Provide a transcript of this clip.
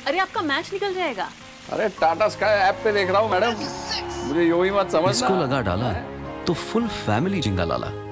अरे आपका मैच निकल जाएगा। अरे टाटा स्काई ऐप पे देख रहा हूँ मैडम, मुझे यूं ही मत समझना। इसको लगा डाला तो फुल फैमिली जिंगा लाला।